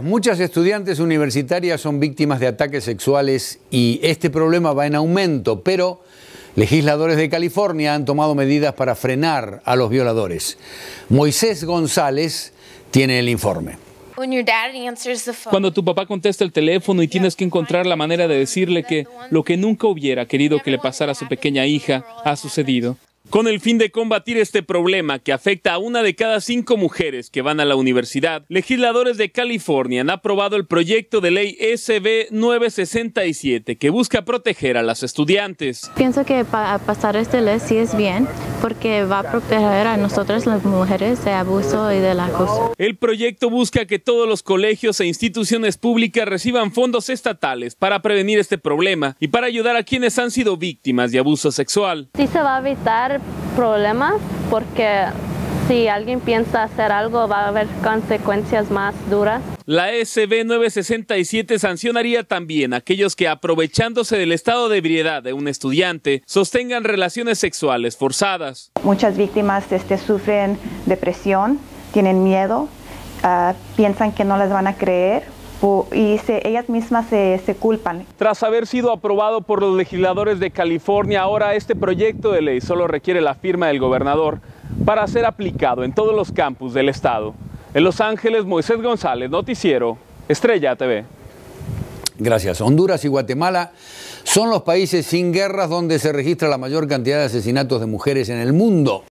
Muchas estudiantes universitarias son víctimas de ataques sexuales y este problema va en aumento, pero legisladores de California han tomado medidas para frenar a los violadores. Moisés González tiene el informe. Cuando tu papá contesta el teléfono y tienes que encontrar la manera de decirle que lo que nunca hubiera querido que le pasara a su pequeña hija ha sucedido. Con el fin de combatir este problema que afecta a 1 de cada 5 mujeres que van a la universidad, legisladores de California han aprobado el proyecto de ley SB 967 que busca proteger a las estudiantes. Pienso que pasar esta ley sí es bien porque va a proteger a nosotras las mujeres de abuso y del acoso. El proyecto busca que todos los colegios e instituciones públicas reciban fondos estatales para prevenir este problema y para ayudar a quienes han sido víctimas de abuso sexual. Sí se va a evitar problemas porque si alguien piensa hacer algo va a haber consecuencias más duras. La SB 967 sancionaría también a aquellos que, aprovechándose del estado de ebriedad de un estudiante, sostengan relaciones sexuales forzadas. Muchas víctimas sufren depresión, tienen miedo, piensan que no les van a creer y ellas mismas se culpan. Tras haber sido aprobado por los legisladores de California, ahora este proyecto de ley solo requiere la firma del gobernador para ser aplicado en todos los campus del estado. En Los Ángeles, Moisés González, Noticiero Estrella TV. Gracias. Honduras y Guatemala son los países sin guerras donde se registra la mayor cantidad de asesinatos de mujeres en el mundo.